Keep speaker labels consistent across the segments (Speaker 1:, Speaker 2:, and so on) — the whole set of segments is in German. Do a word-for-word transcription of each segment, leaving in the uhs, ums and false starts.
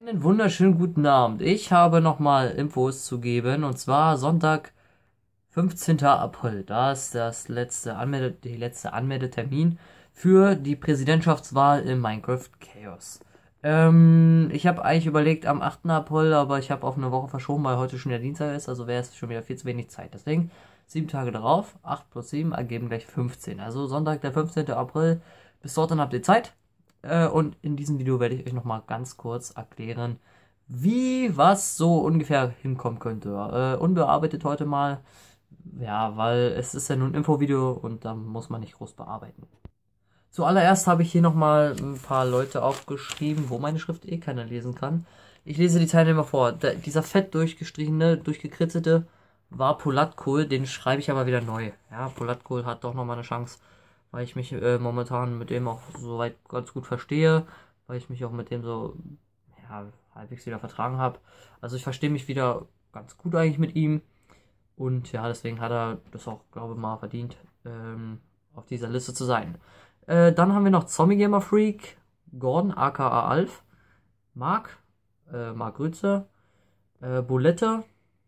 Speaker 1: Einen wunderschönen guten Abend. Ich habe nochmal Infos zu geben, und zwar Sonntag, fünfzehnten April. Da ist das letzte Anmelde, die letzte Anmeldetermin für die Präsidentschaftswahl in Minecraft Chaos. Ähm, ich habe eigentlich überlegt am achten April, aber ich habe auf eine Woche verschoben, weil heute schon der Dienstag ist, also wäre es schon wieder viel zu wenig Zeit. Deswegen sieben Tage darauf, acht plus sieben ergeben gleich fünfzehn. Also Sonntag, der fünfzehnten April. Bis dorthin habt ihr Zeit. Äh, und in diesem Video werde ich euch nochmal ganz kurz erklären, wie was so ungefähr hinkommen könnte. Äh, unbearbeitet heute mal, ja, weil es ist ja nur ein Infovideo und da muss man nicht groß bearbeiten. Zuallererst habe ich hier nochmal ein paar Leute aufgeschrieben, wo meine Schrift eh keiner lesen kann. Ich lese die Teilnehmer vor. Da, dieser fett durchgestrichene, durchgekritzelte war Polatkohl, den schreibe ich aber wieder neu. Ja, Polatkohl hat doch nochmal eine Chance, weil ich mich äh, momentan mit dem auch soweit ganz gut verstehe, weil ich mich auch mit dem so, ja, halbwegs wieder vertragen habe. Also ich verstehe mich wieder ganz gut eigentlich mit ihm und ja, deswegen hat er das auch, glaube ich, mal verdient, ähm, auf dieser Liste zu sein. Äh, dann haben wir noch Zombie Gamer Freak, Gordon aka Alf, Marc, äh, Marc Grütze, äh, Bulette,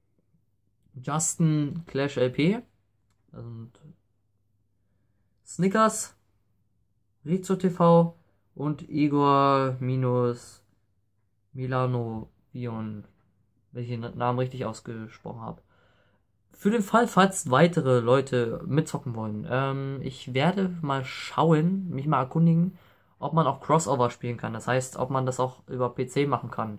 Speaker 1: Justin Clash L P und Snickers, Rizzo T V und Igor minus Milanovion, wenn ich den Namen richtig ausgesprochen habe. Für den Fall, falls weitere Leute mitzocken wollen, ähm, ich werde mal schauen, mich mal erkundigen, ob man auch Crossover spielen kann. Das heißt, ob man das auch über P C machen kann.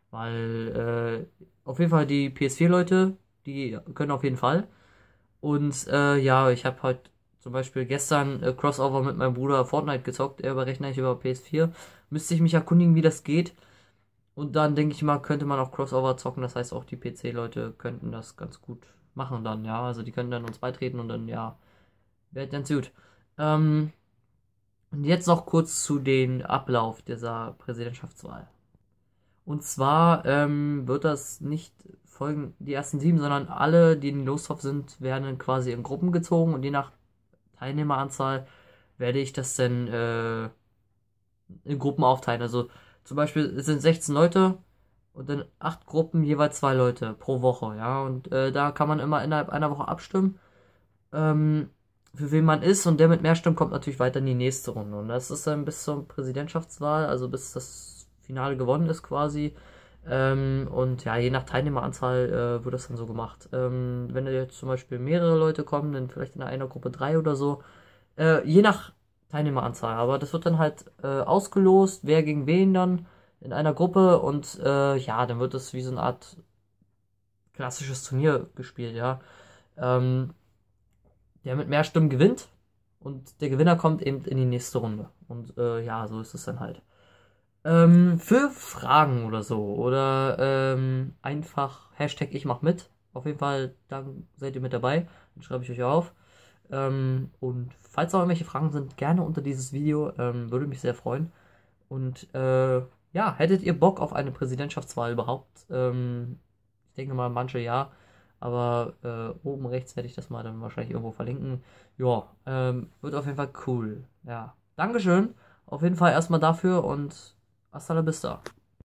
Speaker 1: Weil, äh, auf jeden Fall die P S vier Leute, die können auf jeden Fall. Und, äh, ja, ich habe halt zum Beispiel gestern äh, Crossover mit meinem Bruder Fortnite gezockt. Er berechnet ich über P S vier. Müsste ich mich erkundigen, wie das geht. Und dann denke ich mal, könnte man auch Crossover zocken. Das heißt, auch die P C-Leute könnten das ganz gut machen dann, ja. Also die können dann uns beitreten und dann, ja, wäre ganz gut. Ähm, und jetzt noch kurz zu den Ablauf dieser Präsidentschaftswahl. Und zwar ähm, wird das nicht folgen die ersten sieben, sondern alle, die in den Lostopf sind, werden dann quasi in Gruppen gezogen und je nach Teilnehmeranzahl werde ich das dann äh, in Gruppen aufteilen. Also zum Beispiel es sind sechzehn Leute und dann acht Gruppen, jeweils zwei Leute pro Woche, ja. Und äh, da kann man immer innerhalb einer Woche abstimmen, ähm, für wen man ist, und der mit mehr Stimmen kommt natürlich weiter in die nächste Runde. Und das ist dann bis zur Präsidentschaftswahl, also bis das Finale gewonnen ist quasi. Ähm, und ja, je nach Teilnehmeranzahl äh, wird das dann so gemacht. Ähm, wenn jetzt zum Beispiel mehrere Leute kommen, dann vielleicht in einer Gruppe drei oder so. Äh, je nach Teilnehmeranzahl. Aber das wird dann halt äh, ausgelost, wer gegen wen dann in einer Gruppe. Und äh, ja, dann wird es wie so eine Art klassisches Turnier gespielt, ja. Ähm, der mit mehr Stimmen gewinnt und der Gewinner kommt eben in die nächste Runde. Und äh, ja, so ist es dann halt. Ähm, für Fragen oder so oder ähm, einfach Hashtag ich mach mit. Auf jeden Fall, dann seid ihr mit dabei. Dann schreibe ich euch auf. Ähm, und falls noch irgendwelche Fragen sind, gerne unter dieses Video. Ähm, würde mich sehr freuen. Und äh, ja, hättet ihr Bock auf eine Präsidentschaftswahl überhaupt? Ähm, ich denke mal, manche ja. Aber äh, oben rechts werde ich das mal dann wahrscheinlich irgendwo verlinken. Ja, ähm, wird auf jeden Fall cool. Ja, Dankeschön. Auf jeden Fall erstmal dafür und hasta la vista.